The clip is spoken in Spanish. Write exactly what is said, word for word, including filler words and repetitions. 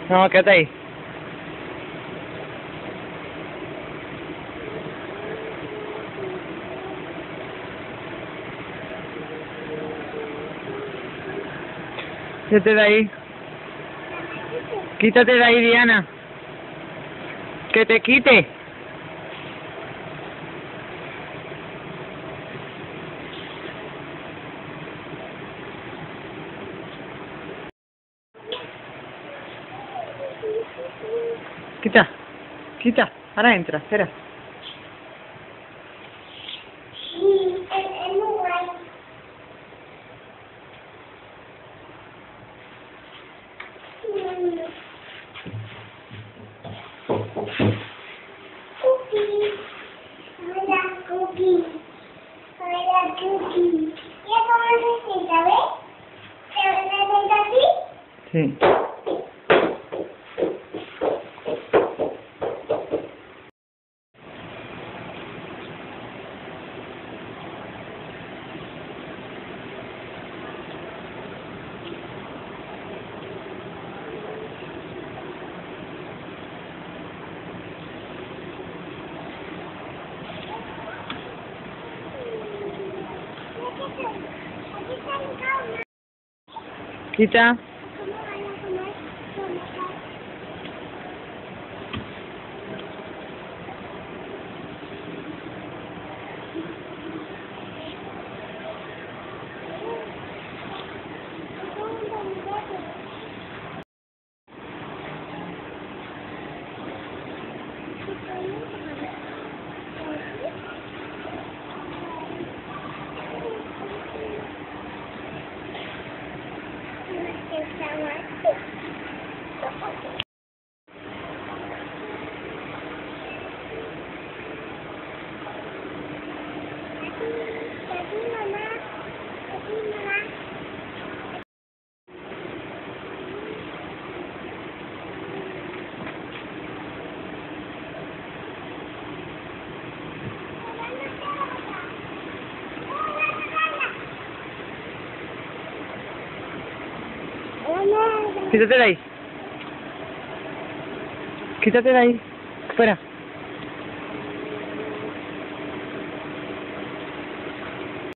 No, quédate ahí. Quítate de ahí. Quítate de ahí, Diana. Que te quite. Quita. Quita. Ahora entra, espera. Sí. Quita. Quítate de ahí. Quítate de ahí. Fuera.